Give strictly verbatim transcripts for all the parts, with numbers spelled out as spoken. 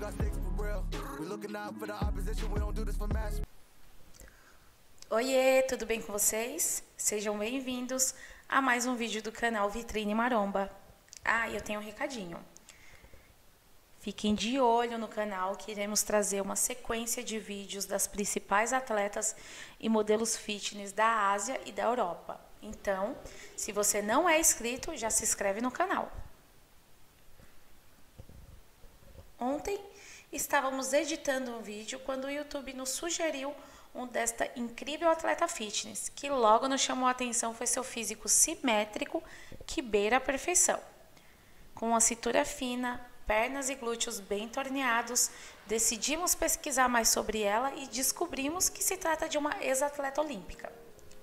Oiê, tudo bem com vocês? Sejam bem-vindos a mais um vídeo do canal Vitrine Maromba. Ah, e eu tenho um recadinho. Fiquem de olho no canal que iremos trazer uma sequência de vídeos das principais atletas e modelos fitness da Ásia e da Europa. Então, se você não é inscrito, já se inscreve no canal. Ontem estávamos editando um vídeo quando o YouTube nos sugeriu um desta incrível atleta fitness, que logo nos chamou a atenção foi seu físico simétrico que beira a perfeição. Com uma cintura fina, pernas e glúteos bem torneados, decidimos pesquisar mais sobre ela e descobrimos que se trata de uma ex-atleta olímpica.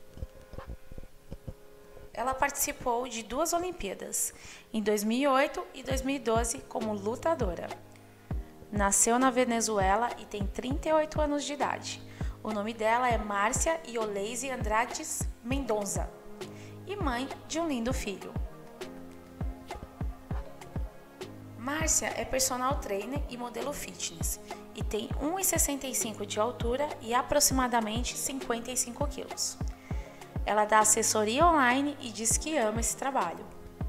Ela participou de duas Olimpíadas, em dois mil e oito e dois mil e doze, como lutadora. Nasceu na Venezuela e tem trinta e oito anos de idade. O nome dela é Márcia Yoleise Andrades Mendonça e mãe de um lindo filho. Márcia é personal trainer e modelo fitness e tem um metro e sessenta e cinco de altura e aproximadamente cinquenta e cinco quilos. Ela dá assessoria online e diz que ama esse trabalho.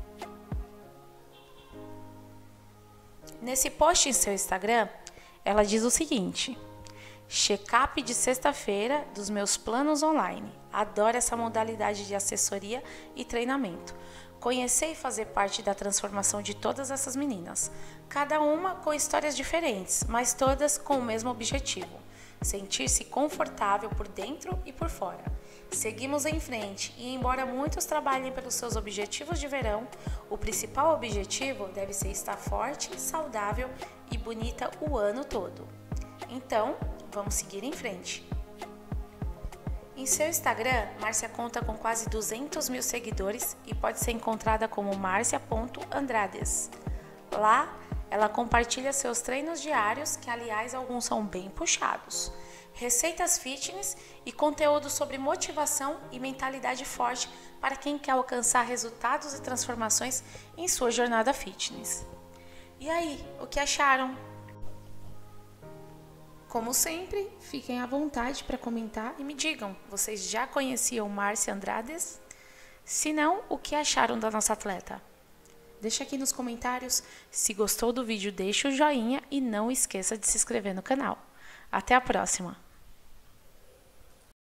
Nesse post em seu Instagram, ela diz o seguinte: check-up de sexta-feira dos meus planos online. Adoro essa modalidade de assessoria e treinamento. Conhecer e fazer parte da transformação de todas essas meninas. Cada uma com histórias diferentes, mas todas com o mesmo objetivo: sentir-se confortável por dentro e por fora. Seguimos em frente e, embora muitos trabalhem pelos seus objetivos de verão, o principal objetivo deve ser estar forte, saudável e bonita o ano todo. Então, vamos seguir em frente. Em seu Instagram, Márcia conta com quase duzentos mil seguidores e pode ser encontrada como marcia ponto andrades. Lá, ela compartilha seus treinos diários, que aliás alguns são bem puxados, receitas fitness e conteúdo sobre motivação e mentalidade forte para quem quer alcançar resultados e transformações em sua jornada fitness. E aí, o que acharam? Como sempre, fiquem à vontade para comentar e me digam, vocês já conheciam Márcia Andrades? Se não, o que acharam da nossa atleta? Deixa aqui nos comentários. Se gostou do vídeo, deixa o joinha e não esqueça de se inscrever no canal. Até a próxima!